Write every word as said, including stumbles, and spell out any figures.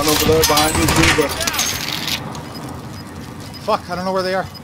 over there behind you, too, but... Fuck, I don't know where they are.